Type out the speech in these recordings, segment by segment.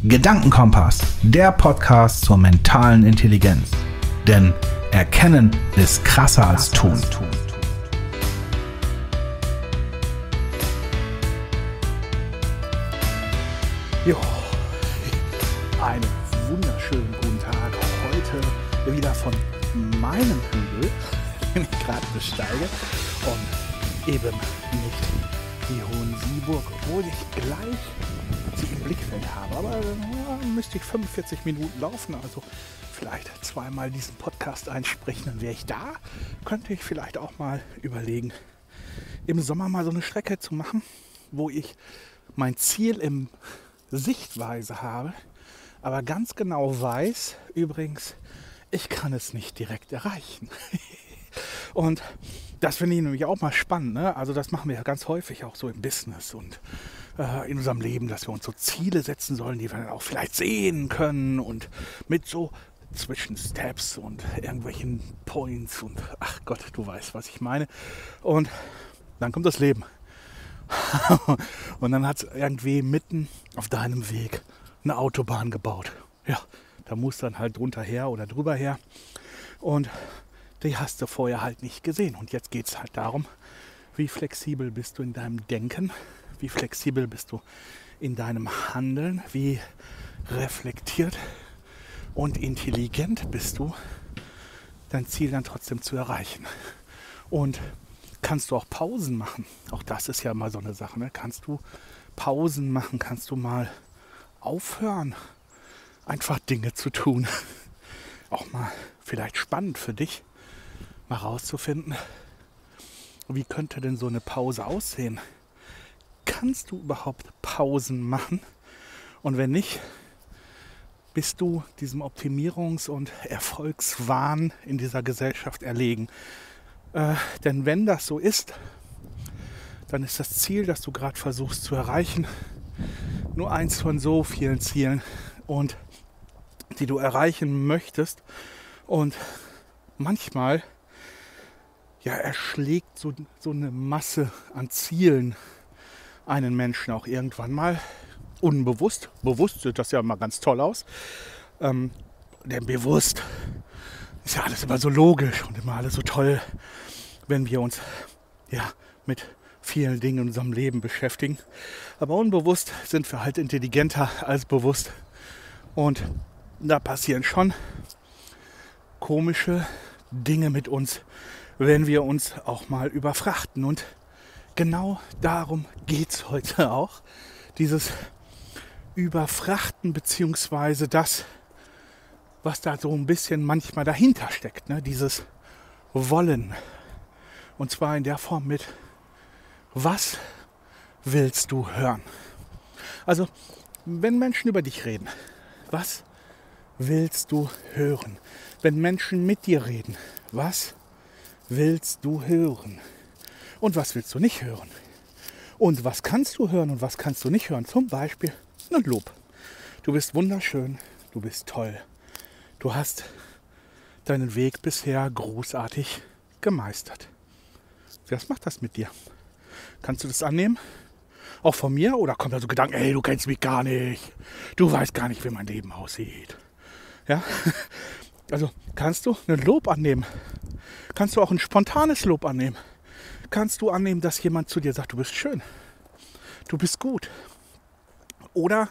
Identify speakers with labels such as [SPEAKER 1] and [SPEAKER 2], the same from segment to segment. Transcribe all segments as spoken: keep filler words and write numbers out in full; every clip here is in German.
[SPEAKER 1] Gedankenkompass, der Podcast zur mentalen Intelligenz. Denn Erkennen ist krasser als Tun.
[SPEAKER 2] Jo, einen wunderschönen guten Tag. Heute wieder von meinem Hügel, den ich gerade besteige, und eben nicht die Hohensieburg, obwohl ich gleich sie im Blickfeld habe. Aber ja, müsste ich fünfundvierzig Minuten laufen, also vielleicht zweimal diesen Podcast einsprechen, dann wäre ich da. Könnte ich vielleicht auch mal überlegen, im Sommer mal so eine Strecke zu machen, wo ich mein Ziel im Sichtweise habe, aber ganz genau weiß, übrigens, ich kann es nicht direkt erreichen. Und das finde ich nämlich auch mal spannend, ne? Also das machen wir ja ganz häufig auch so im Business und äh, in unserem Leben, dass wir uns so Ziele setzen sollen, die wir dann auch vielleicht sehen können und mit so Zwischensteps und irgendwelchen Points und ach Gott, du weißt, was ich meine. Und dann kommt das Leben. Und dann hat es irgendwie mitten auf deinem Weg eine Autobahn gebaut. Ja, da musst du dann halt drunter her oder drüber her. Und die hast du vorher halt nicht gesehen. Und jetzt geht es halt darum, wie flexibel bist du in deinem Denken, wie flexibel bist du in deinem Handeln, wie reflektiert und intelligent bist du, dein Ziel dann trotzdem zu erreichen. Und kannst du auch Pausen machen? Auch das ist ja mal so eine Sache. Ne? Kannst du Pausen machen? Kannst du mal aufhören, einfach Dinge zu tun? Auch mal vielleicht spannend für dich, mal rauszufinden, wie könnte denn so eine Pause aussehen? Kannst du überhaupt Pausen machen? Und wenn nicht, bist du diesem Optimierungs- und Erfolgswahn in dieser Gesellschaft erlegen? Äh, denn wenn das so ist, dann ist das Ziel, das du gerade versuchst zu erreichen, nur eins von so vielen Zielen, und die du erreichen möchtest. Und manchmal ja, erschlägt so, so eine Masse an Zielen einen Menschen auch irgendwann mal unbewusst. Bewusst sieht das ja mal ganz toll aus. Ähm, denn bewusst ist ja alles immer so logisch und immer alles so toll, wenn wir uns ja mit vielen Dingen in unserem Leben beschäftigen. Aber unbewusst sind wir halt intelligenter als bewusst. Und da passieren schon komische Dinge mit uns, wenn wir uns auch mal überfrachten. Und genau darum geht es heute auch. Dieses Überfrachten beziehungsweise das, was da so ein bisschen manchmal dahinter steckt. Ne? Dieses Wollen. Und zwar in der Form mit: Was willst du hören? Also, wenn Menschen über dich reden, was willst du hören? Wenn Menschen mit dir reden, was willst du hören? Und was willst du nicht hören? Und was kannst du hören und was kannst du nicht hören? Zum Beispiel ein Lob. Du bist wunderschön, du bist toll. Du hast deinen Weg bisher großartig gemeistert. Was macht das mit dir? Kannst du das annehmen? Auch von mir? Oder kommt da so Gedanken, ey, du kennst mich gar nicht. Du weißt gar nicht, wie mein Leben aussieht. Ja? Also kannst du ein Lob annehmen? Kannst du auch ein spontanes Lob annehmen? Kannst du annehmen, dass jemand zu dir sagt, du bist schön, du bist gut? Oder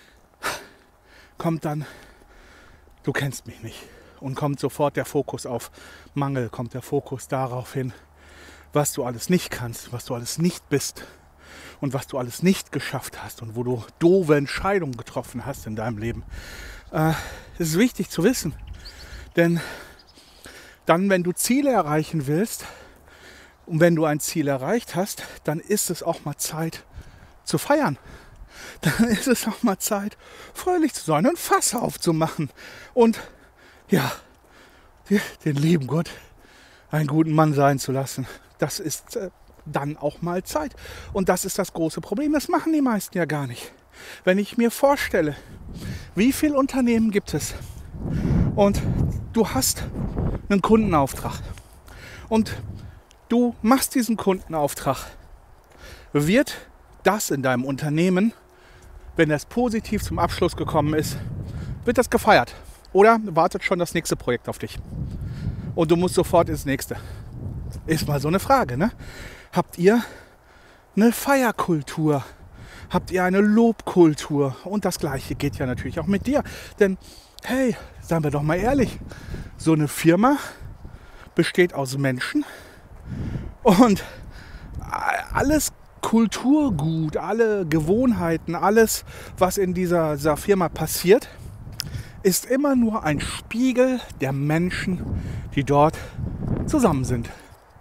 [SPEAKER 2] kommt dann, du kennst mich nicht, und kommt sofort der Fokus auf Mangel, kommt der Fokus darauf hin, was du alles nicht kannst, was du alles nicht bist und was du alles nicht geschafft hast und wo du doofe Entscheidungen getroffen hast in deinem Leben. Äh, das ist wichtig zu wissen, denn dann, wenn du Ziele erreichen willst und wenn du ein Ziel erreicht hast, dann ist es auch mal Zeit zu feiern. Dann ist es auch mal Zeit, fröhlich zu sein und Fass aufzumachen und ja, den lieben Gott einen guten Mann sein zu lassen. Das ist äh, dann auch mal Zeit. Und das ist das große Problem. Das machen die meisten ja gar nicht. Wenn ich mir vorstelle, wie viele Unternehmen gibt es und du hast einen Kundenauftrag und du machst diesen Kundenauftrag, wird das in deinem Unternehmen wenn das positiv zum Abschluss gekommen ist, wird das gefeiert. Oder wartet schon das nächste Projekt auf dich. Und du musst sofort ins nächste. Ist mal so eine Frage, ne? Habt ihr eine Feierkultur? Habt ihr eine Lobkultur? Und das Gleiche geht ja natürlich auch mit dir. Denn, hey, seien wir doch mal ehrlich, so eine Firma besteht aus Menschen und alles Kulturgut, alle Gewohnheiten, alles, was in dieser, dieser Firma passiert, ist immer nur ein Spiegel der Menschen, die dort zusammen sind.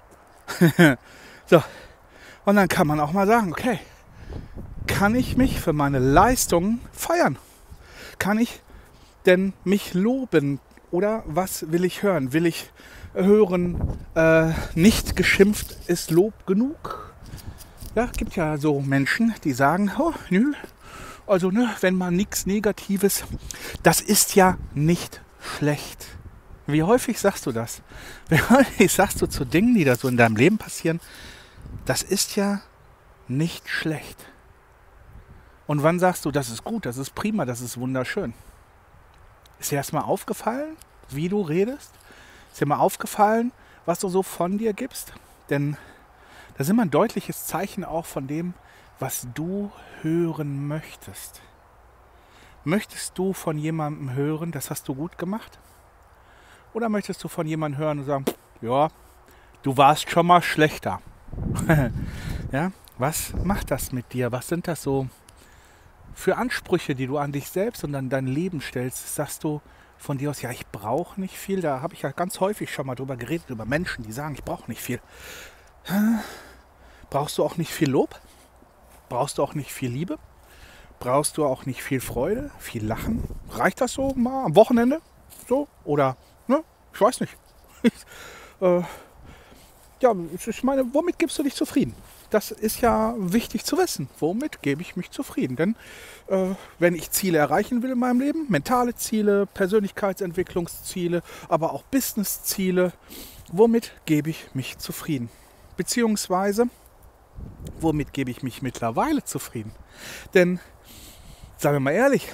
[SPEAKER 2] So, und dann kann man auch mal sagen, okay, kann ich mich für meine Leistungen feiern? Kann ich denn mich loben? Oder was will ich hören? Will ich hören, äh, nicht geschimpft ist Lob genug? Ja, gibt ja so Menschen, die sagen, oh, nö, also ne, wenn man nichts Negatives, das ist ja nicht schlecht. Wie häufig sagst du das? Wie häufig sagst du zu Dingen, die da so in deinem Leben passieren, das ist ja nicht schlecht. Und wann sagst du, das ist gut, das ist prima, das ist wunderschön? Ist dir erstmal aufgefallen, wie du redest? Ist dir mal aufgefallen, was du so von dir gibst? Denn das ist immer ein deutliches Zeichen auch von dem, was du hören möchtest. Möchtest du von jemandem hören, das hast du gut gemacht? Oder möchtest du von jemandem hören und sagen, ja, du warst schon mal schlechter? Ja, was macht das mit dir? Was sind das so für Ansprüche, die du an dich selbst und an dein Leben stellst? Sagst du von dir aus, ja, ich brauche nicht viel. Da habe ich ja ganz häufig schon mal drüber geredet, über Menschen, die sagen, ich brauche nicht viel. Brauchst du auch nicht viel Lob? Brauchst du auch nicht viel Liebe? Brauchst du auch nicht viel Freude, viel Lachen? Reicht das so mal am Wochenende? So? Oder, ne? Ich weiß nicht. äh, ja, ich meine, womit gibst du dich zufrieden? Das ist ja wichtig zu wissen. Womit gebe ich mich zufrieden? Denn äh, wenn ich Ziele erreichen will in meinem Leben, mentale Ziele, Persönlichkeitsentwicklungsziele, aber auch Businessziele, womit gebe ich mich zufrieden? Beziehungsweise, womit gebe ich mich mittlerweile zufrieden? Denn, sagen wir mal ehrlich,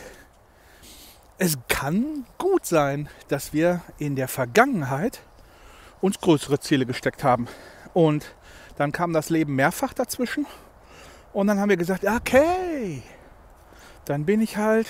[SPEAKER 2] es kann gut sein, dass wir in der Vergangenheit uns größere Ziele gesteckt haben. Und dann kam das Leben mehrfach dazwischen. Und dann haben wir gesagt, okay, dann bin ich halt,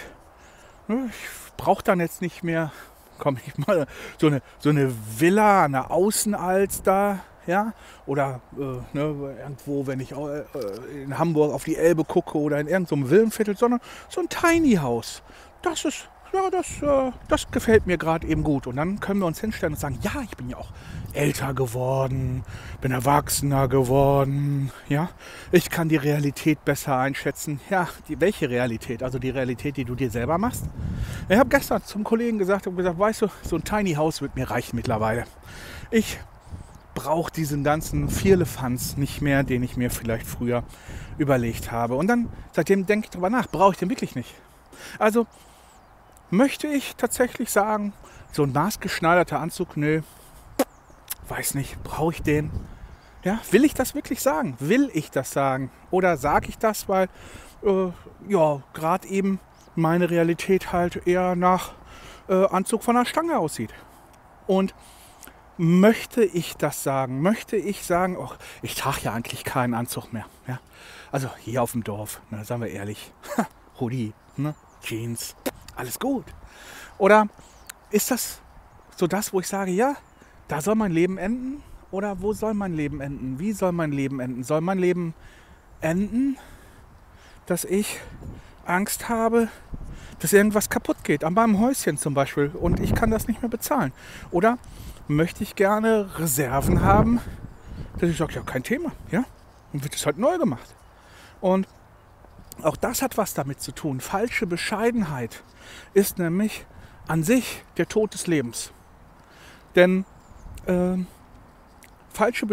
[SPEAKER 2] ich brauche dann jetzt nicht mehr, komm ich mal, so eine, so eine Villa an der Außenalster, ja, oder äh, ne, irgendwo, wenn ich äh, in Hamburg auf die Elbe gucke oder in irgendeinem Villenviertel, sondern so ein Tiny House. Das ist, ja, das, äh, das gefällt mir gerade eben gut. Und dann können wir uns hinstellen und sagen, ja, ich bin ja auch älter geworden, bin erwachsener geworden, ja, ich kann die Realität besser einschätzen. Ja, die, welche Realität? Also die Realität, die du dir selber machst. Ich habe gestern zum Kollegen gesagt, und gesagt, weißt du, so ein Tiny House wird mir reichen mittlerweile. Ich brauche diesen ganzen Vierlefanz nicht mehr, den ich mir vielleicht früher überlegt habe. Und dann, seitdem denke ich darüber nach, brauche ich den wirklich nicht. Also möchte ich tatsächlich sagen, so ein maßgeschneiderter Anzug, nö, weiß nicht, brauche ich den? Ja, will ich das wirklich sagen? Will ich das sagen? Oder sage ich das, weil äh, ja, gerade eben meine Realität halt eher nach äh, Anzug von der Stange aussieht. Und möchte ich das sagen? Möchte ich sagen, oh, ich trage ja eigentlich keinen Anzug mehr. Ja? Also hier auf dem Dorf, ne, sagen wir ehrlich, Hoodie, ne, Jeans, alles gut. Oder ist das so das, wo ich sage, ja, da soll mein Leben enden? Oder wo soll mein Leben enden? Wie soll mein Leben enden? Soll mein Leben enden, dass ich Angst habe, dass irgendwas kaputt geht, an meinem Häuschen zum Beispiel, und ich kann das nicht mehr bezahlen? Oder möchte ich gerne Reserven haben, dass ich sage, ja, kein Thema, ja, dann wird es halt neu gemacht. Und auch das hat was damit zu tun. Falsche Bescheidenheit ist nämlich an sich der Tod des Lebens. Denn äh, falsche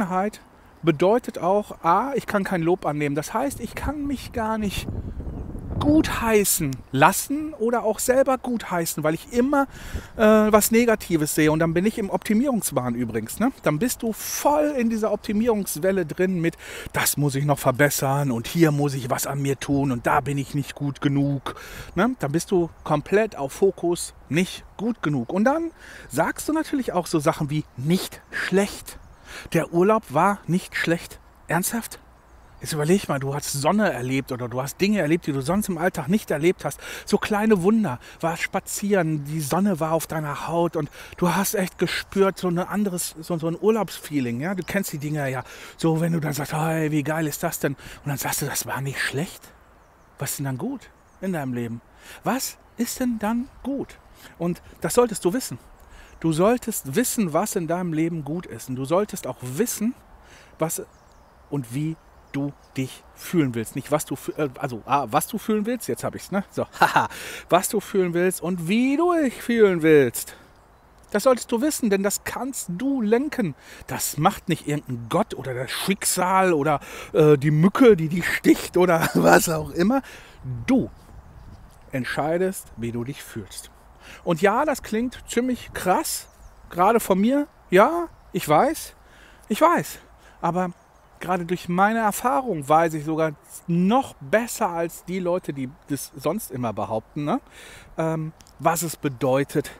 [SPEAKER 2] Bescheidenheit bedeutet auch, a, ich kann kein Lob annehmen. Das heißt, ich kann mich gar nicht gutheißen lassen oder auch selber gutheißen, weil ich immer äh, was Negatives sehe. Und dann bin ich im Optimierungswahn übrigens. Ne? Dann bist du voll in dieser Optimierungswelle drin mit, das muss ich noch verbessern und hier muss ich was an mir tun und da bin ich nicht gut genug. Ne? Dann bist du komplett auf Fokus, nicht gut genug. Und dann sagst du natürlich auch so Sachen wie nicht schlecht. Der Urlaub war nicht schlecht. Ernsthaft? Jetzt überleg mal, du hast Sonne erlebt oder du hast Dinge erlebt, die du sonst im Alltag nicht erlebt hast. So kleine Wunder, war spazieren, die Sonne war auf deiner Haut und du hast echt gespürt, so, eine anderes, so, so ein Urlaubsfeeling. Ja? Du kennst die Dinge ja. So, wenn du dann sagst, hey, wie geil ist das denn? Und dann sagst du, das war nicht schlecht. Was ist denn dann gut in deinem Leben? Was ist denn dann gut? Und das solltest du wissen. Du solltest wissen, was in deinem Leben gut ist. Und du solltest auch wissen, was und wie du dich fühlen willst. Nicht was du, also ah, was du fühlen willst, jetzt habe ich es, ne? So, haha, was du fühlen willst und wie du dich fühlen willst. Das solltest du wissen, denn das kannst du lenken. Das macht nicht irgendein Gott oder das Schicksal oder äh, die Mücke, die dich sticht oder was auch immer. Du entscheidest, wie du dich fühlst. Und ja, das klingt ziemlich krass, gerade von mir. Ja, ich weiß, ich weiß, aber gerade durch meine Erfahrung weiß ich sogar noch besser als die Leute, die das sonst immer behaupten, ne? ähm, was es bedeutet,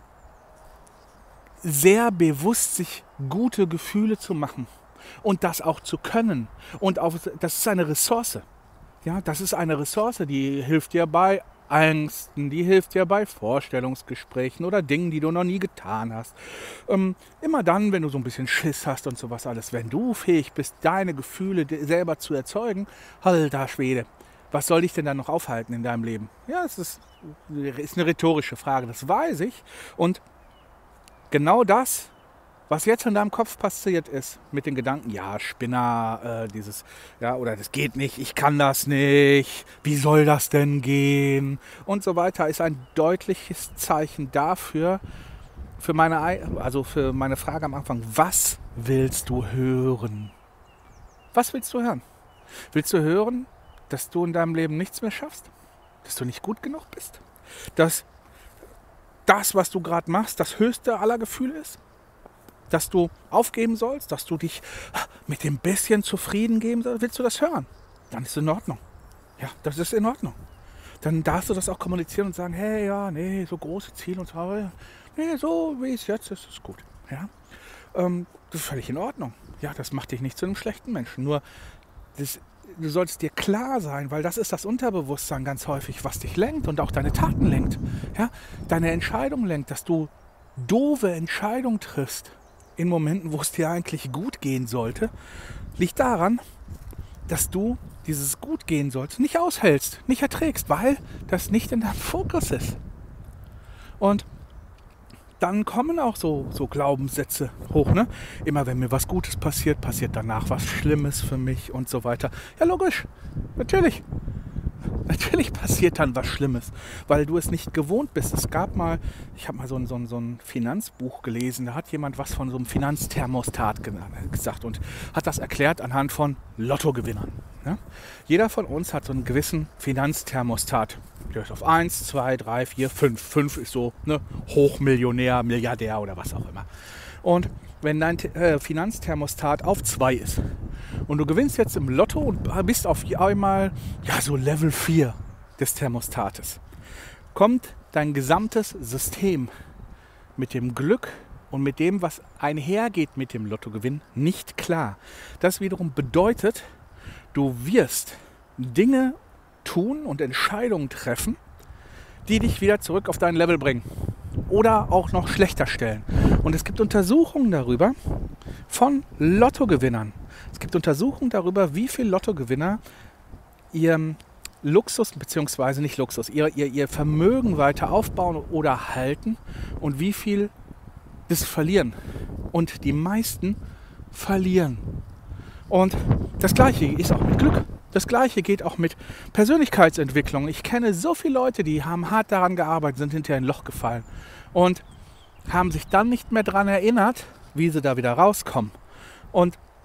[SPEAKER 2] sehr bewusst sich gute Gefühle zu machen und das auch zu können. Und auch, das ist eine Ressource. Ja, das ist eine Ressource, die hilft dir bei Ängsten, die hilft dir bei Vorstellungsgesprächen oder Dingen, die du noch nie getan hast. Ähm, immer dann, wenn du so ein bisschen Schiss hast und sowas alles, wenn du fähig bist, deine Gefühle selber zu erzeugen, alter Schwede, was soll dich denn dann noch aufhalten in deinem Leben? Ja, es ist, ist eine rhetorische Frage, das weiß ich. Und genau das, was jetzt in deinem Kopf passiert ist, mit den Gedanken, ja, Spinner, äh, dieses, ja, oder das geht nicht, ich kann das nicht, wie soll das denn gehen und so weiter, ist ein deutliches Zeichen dafür, für meine, also für meine Frage am Anfang, was willst du hören? Was willst du hören? Willst du hören, dass du in deinem Leben nichts mehr schaffst? Dass du nicht gut genug bist? Dass das, was du gerade machst, das höchste aller Gefühle ist? Dass du aufgeben sollst, dass du dich mit dem bisschen zufrieden geben sollst, willst du das hören? Dann ist es in Ordnung. Ja, das ist in Ordnung. Dann darfst du das auch kommunizieren und sagen, hey, ja, nee, so große Ziele und so, nee, so wie es jetzt ist, ist gut. Ja, ähm, das ist völlig in Ordnung. Ja, das macht dich nicht zu einem schlechten Menschen. Nur, das, du solltest dir klar sein, weil das ist das Unterbewusstsein ganz häufig, was dich lenkt und auch deine Taten lenkt. Ja, deine Entscheidung lenkt, dass du doofe Entscheidungen triffst. In Momenten, wo es dir eigentlich gut gehen sollte, liegt daran, dass du dieses gut gehen sollst nicht aushältst, nicht erträgst, weil das nicht in deinem Fokus ist. Und dann kommen auch so, so Glaubenssätze hoch. Ne? Immer wenn mir was Gutes passiert, passiert danach was Schlimmes für mich und so weiter. Ja, logisch, natürlich. Natürlich passiert dann was Schlimmes, weil du es nicht gewohnt bist. Es gab mal, ich habe mal so ein, so, ein, so ein Finanzbuch gelesen, da hat jemand was von so einem Finanzthermostat gesagt und hat das erklärt anhand von Lottogewinnern. Ja? Jeder von uns hat so einen gewissen Finanzthermostat. Der ist auf eins, zwei, drei, vier, fünf. fünf ist so ne, Hochmillionär, Milliardär oder was auch immer. Und wenn dein äh, Finanzthermostat auf zwei ist und du gewinnst jetzt im Lotto und bist auf einmal ja, so Level vier des Thermostates, kommt dein gesamtes System mit dem Glück und mit dem, was einhergeht mit dem Lottogewinn, nicht klar. Das wiederum bedeutet, du wirst Dinge tun und Entscheidungen treffen, die dich wieder zurück auf dein Level bringen. Oder auch noch schlechter stellen. Und es gibt Untersuchungen darüber von Lottogewinnern. Es gibt Untersuchungen darüber, wie viele Lottogewinner ihren Luxus, beziehungsweise nicht Luxus, ihr, ihr, ihr Vermögen weiter aufbauen oder halten und wie viel das verlieren. Und die meisten verlieren. Und das Gleiche ist auch mit Glück. Das Gleiche geht auch mit Persönlichkeitsentwicklung. Ich kenne so viele Leute, die haben hart daran gearbeitet, sind hinterher in ein Loch gefallen und haben sich dann nicht mehr daran erinnert, wie sie da wieder rauskommen. Und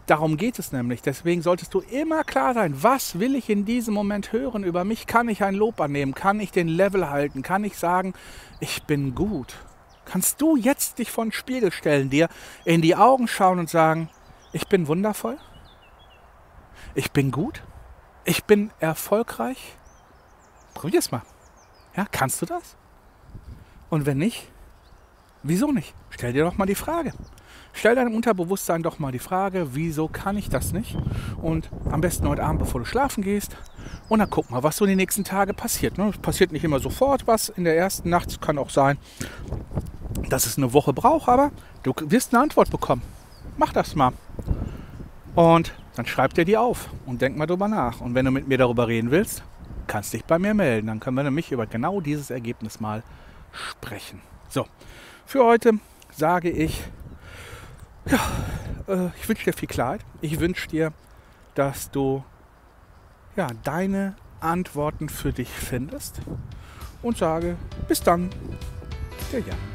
[SPEAKER 2] Darum geht es nämlich. Deswegen solltest du immer klar sein, was will ich in diesem Moment hören über mich? Kann ich ein Lob annehmen? Kann ich den Level halten? Kann ich sagen, ich bin gut? Kannst du jetzt dich vor den Spiegel stellen, dir in die Augen schauen und sagen, ich bin wundervoll? Ich bin gut? Ich bin erfolgreich? Probier's mal. Ja, kannst du das? Und wenn nicht, wieso nicht? Stell dir doch mal die Frage. Stell deinem Unterbewusstsein doch mal die Frage, wieso kann ich das nicht? Und am besten heute Abend, bevor du schlafen gehst. Und dann guck mal, was so die nächsten Tage passiert. Es passiert nicht immer sofort was in der ersten Nacht. Es kann auch sein, dass es eine Woche braucht, aber du wirst eine Antwort bekommen. Mach das mal. Und dann schreib dir die auf und denk mal drüber nach. Und wenn du mit mir darüber reden willst, kannst dich bei mir melden. Dann können wir nämlich über genau dieses Ergebnis mal sprechen. So, für heute sage ich, ja, äh, ich wünsche dir viel Klarheit. Ich wünsche dir, dass du ja, deine Antworten für dich findest. Und sage, bis dann, der Jan.